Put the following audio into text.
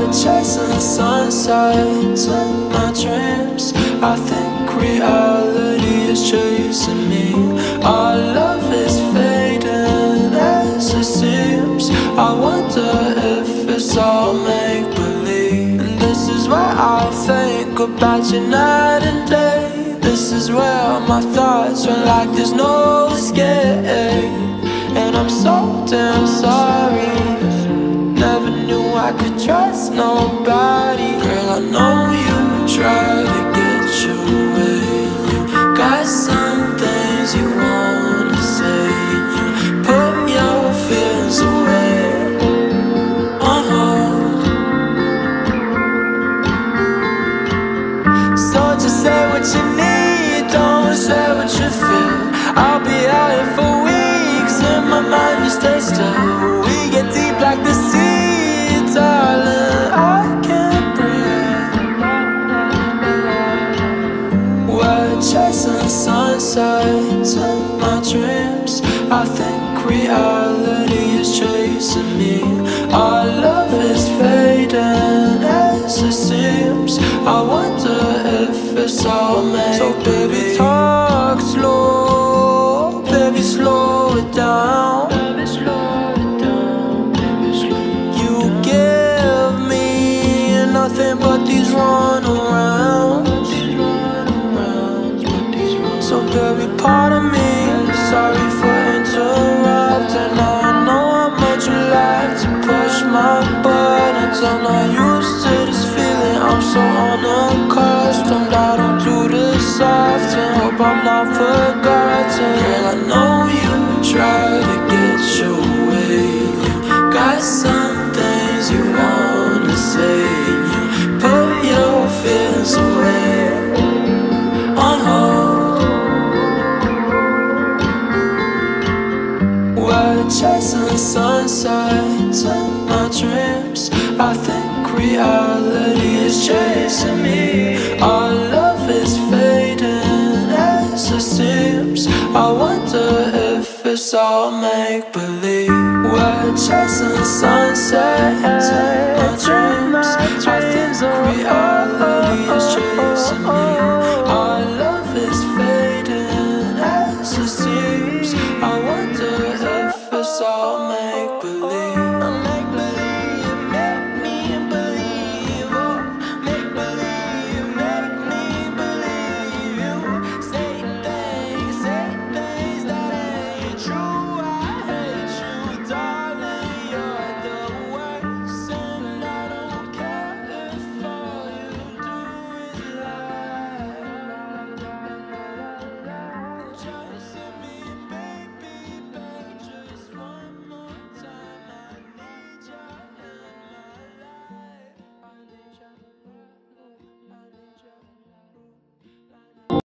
We're chasing sunsets in my dreams. I think reality is chasing me. Our love is fading as it seems. I wonder if it's all make-believe. And this is where I think about you night and day. This is where my thoughts run like there's no escape. And I'm so damn sorry. Never knew I could trust nobody. Girl, I know you try to get your way. You got some things you wanna say. You put your fears away on hold. So just say what you need, don't say what you feel. I'll be out here for weeks, in my mind you stay still. We get deep like the sea, darling, I can't breathe. We're chasing sunsets in my dreams. I think reality is chasing me. Our love is fading as it seems. I wonder if it's all made. So baby, talk slow, baby, slow it down. Baby, slow it down, baby, slow it down. You give me nothing but these runarounds. So baby, pardon me, sorry for interrupting. I know I made you laugh to push my buttons. I'm not used to this feeling, I'm so unaccustomed. I don't do this often, hope I'm not forgotten. Girl, I know you try to get your way. You got some things you wanna say. You put your fears away on hold. We're chasing sunsets in my dreams. I think reality is chasing me. Our love is fading as it seems. I wonder if it's all make-believe. We're chasing sunsets